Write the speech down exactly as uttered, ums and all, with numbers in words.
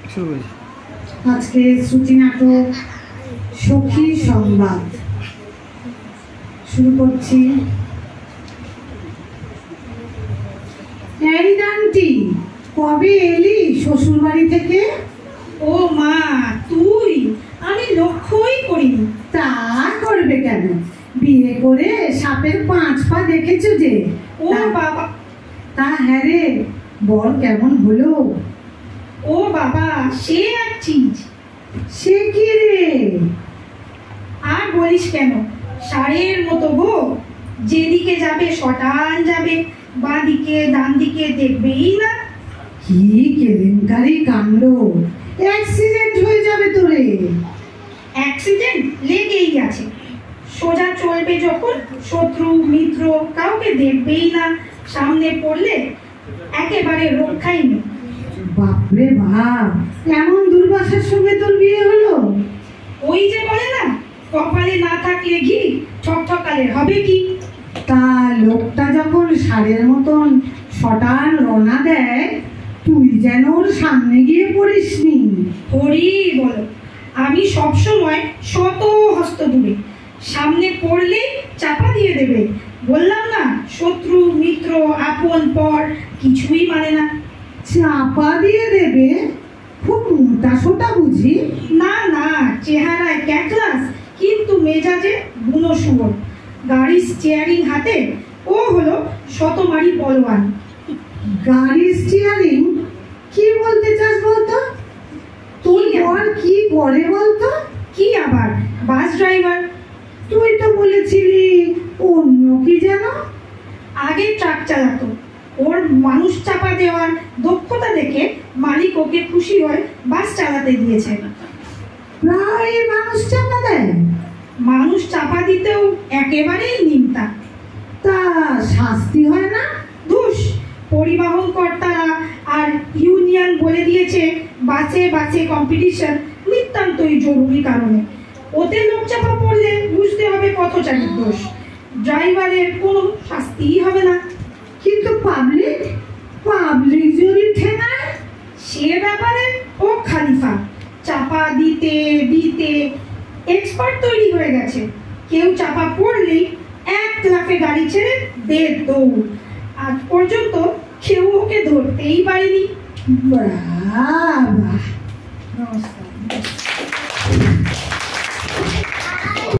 আজকে শ্রুতি নাটক সখী সংবাদ শুরু করছি। এই আন্টি, কবে এলি শ্বশুর বাড়ি থেকে? ও মা, তুই? আমি লক্ষ্যই করিনি। তা করবে কেন? বিয়ে করে সাপের পাঁচ পা দেখেছো যে। ও বাবা। তা হ্যাঁ রে, বল কেমন হলো? ও বাবা, সে এক চিজ। সে কি রে? আর বলিস কেন, ষাঁড়ের মতো গো। যেদিকে যাবে শটান যাবে, বাঁ দিকে ডান দিকে দেখবেই না। কি কেলেঙ্কারি কাণ্ড! অ্যাক্সিডেন্ট হয়ে যাবে তোরে। অ্যাক্সিডেন্ট লেগেই আছে। সোজা চলবে যখন শত্রু মিত্র কাউকে দেখবেই না। সামনে পড়লে একেবারে রক্ষাই নেই। বাপরে বাপ, এমন দুর্বাসার সঙ্গে তোর বিয়ে হলো? ওই যে বলে না, কপালে না থাকলে ঘি ঠকঠকালে হবে কি। তা লোকটা যখন ষাঁড়ের মতন শটান রওনা দেয়, তুই যেন ওর সামনে গিয়ে পড়িসনি। হরি বলো, আমি সবসময় শত হস্ত দূরে। সামনে পড়লেই চাপা দিয়ে দেবে। বললাম না, শত্রু মিত্র আপন পর কিছুই মানে না। চাপা দিয়ে দেবে? খুব মোটা সোটা বুঝি? না না, চেহারায় ক্যাকলাস, কিন্তু মেজাজে বুনো শুয়োর। গাড়ির স্টিয়ারিং হাতে ও হলো শতমারি বলওয়ান। গাড়ির স্টিয়ারিং? কি বলতে চাস বলতো? তুই আর কি করে বলতো? কি আবার, বাস ড্রাইভার। তুই তো বলেছিলি অন্য কি যেন। আগে ট্রাক চালাতো। ওর মানুষ চাপা দেওয়ার দক্ষতা দেখে মালিক ওকে খুশি হয়ে বাস চালাতে দিয়েছে। প্রায় মানুষ চাপা দেয়? মানুষ চাপা দিতেও একেবারেই নিমতা। তা শাস্তি হয় না? ধুস, পরিবহন কর্তারা আর ইউনিয়ন বলে দিয়েছে বাসে বাসে কম্পিটিশন নিতান্তই জরুরি কারণে। ওতে লোক চাপা পড়লে বুঝতে হবে পথচারীর দোষ। ড্রাইভারের কোনো শাস্তিই হবে না। কিন্তু পাবলিক পাবলিক যদি ঠেঙায়? সে ব্যাপারে ও খালিফা। চাপা দিতে দিতে এক্সপার্ট তৈরি হয়ে গেছে। কেউ চাপা পড়লেই এক লাফে গাড়ি ছেড়ে দেড় দৌড়। আজ পর্যন্ত কেউ ওকে ধরতেই পারেনি। বাহ, নমস্কার।